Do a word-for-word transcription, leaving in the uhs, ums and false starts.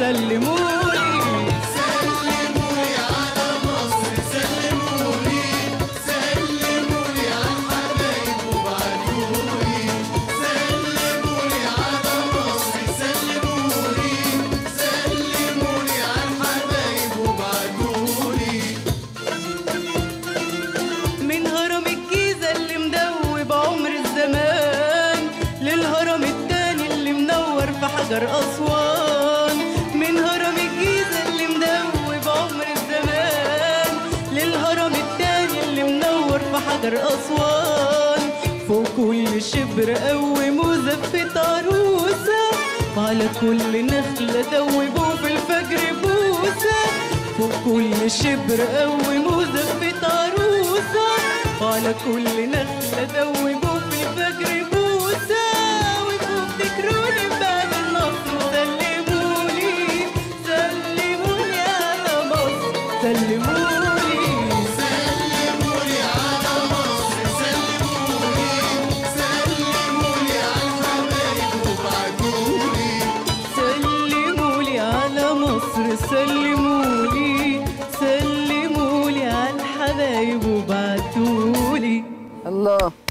سلمولي سلمولي على مصر، سلمولي سلمولي على الحبايب وبعتولي، سلمولي على مصر، سلمولي سلمولي على الحبايب وبعتولي. من هرم الجيزة اللي مدوب عمر الزمان للهرم التاني اللي منور في حجر أسوان، من هرم الجيزة اللي مدوب عمر الزمان للهرم التاني اللي منور في حجر أسوان. فوق كل شبر قوموا زفة عروسة، وعلى كل نخلة دوبوا في الفجر بوسة. فوق كل شبر قوموا زفة عروسة، وعلى كل نخلة دوبوا في الفجر بوسة. وانتوا بتجروني بعد النصر سلمولي سلمولي على مصر سلمولي سلمولي على مصر، سلمولي سلمولي على الحبايب وبعتولي. سلمولي على مصر سلمولي سلمولي على الحبايب وبعتولي. الله.